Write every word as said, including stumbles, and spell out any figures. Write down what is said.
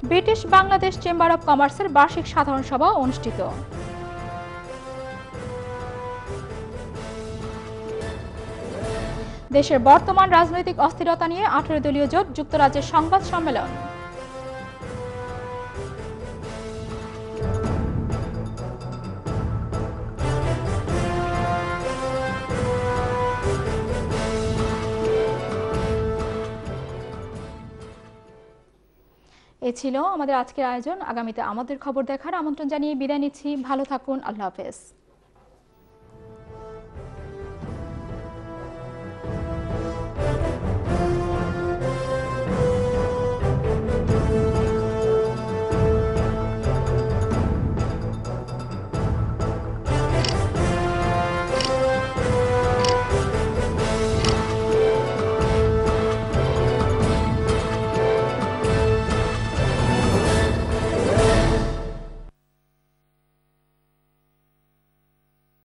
British Bangladesh chamber of কমার্সের বার্ষিক সাধারণ সভা অনুষ্ঠিত। দেশের বর্তমান রাজনৈতিক অস্থিরতা নিয়ে আঠারো দলীয় জোট যুক্তরাজ্যের সংবাদ সম্মেলন। এ ছিল আমাদের আজকের আয়োজন। আগামীতে আমাদের খবর দেখার আমন্ত্রণ জানিয়ে বিদায় নিচ্ছি। ভালো থাকুন। আল্লাহ হাফেজ।